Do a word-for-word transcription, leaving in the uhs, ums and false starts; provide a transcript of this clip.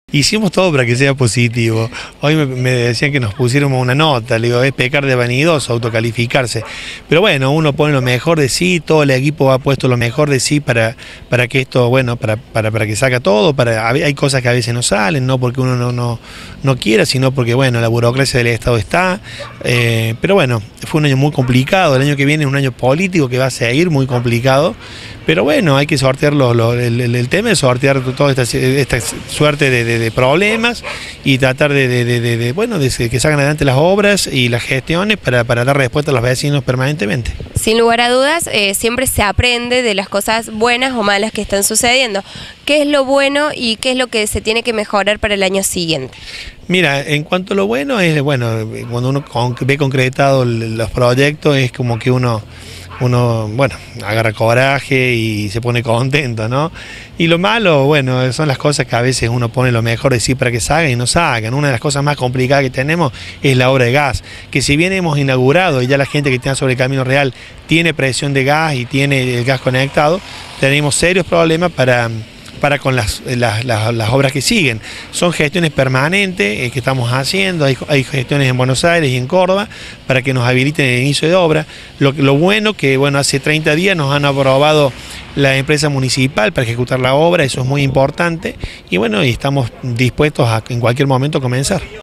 Hicimos todo para que sea positivo. Hoy me, me decían que nos pusiéramos una nota, le digo, es pecar de vanidoso, autocalificarse. Pero bueno, uno pone lo mejor de sí, todo el equipo ha puesto lo mejor de sí para, para que esto, bueno, para, para, para que salga todo. Para, hay cosas que a veces no salen, no porque uno no, no, no quiera, sino porque, bueno, la burocracia del Estado está. Eh, pero bueno, fue un año muy complicado. El año que viene es un año político que va a seguir muy complicado. Pero bueno, hay que sortear lo, lo, el, el, el tema es sortear toda esta, esta suerte de, de, de problemas y tratar de, de, de, de, de bueno, de que salgan adelante las obras y las gestiones para, para dar respuesta a los vecinos permanentemente. Sin lugar a dudas, eh, siempre se aprende de las cosas buenas o malas que están sucediendo. ¿Qué es lo bueno y qué es lo que se tiene que mejorar para el año siguiente? Mira, en cuanto a lo bueno, es bueno, cuando uno ve concretado los proyectos, es como que uno... uno, bueno, agarra coraje y se pone contento, ¿no? Y lo malo, bueno, son las cosas que a veces uno pone lo mejor de sí para que salgan y no salgan. Una de las cosas más complicadas que tenemos es la obra de gas, que si bien hemos inaugurado y ya la gente que está sobre el Camino Real tiene presión de gas y tiene el gas conectado, tenemos serios problemas para... para con las, las, las, las obras que siguen. Son gestiones permanentes eh, que estamos haciendo, hay, hay gestiones en Buenos Aires y en Córdoba para que nos habiliten el inicio de obra. Lo, lo bueno que bueno hace treinta días nos han aprobado la empresa municipal para ejecutar la obra, eso es muy importante y bueno, y estamos dispuestos a en cualquier momento comenzar.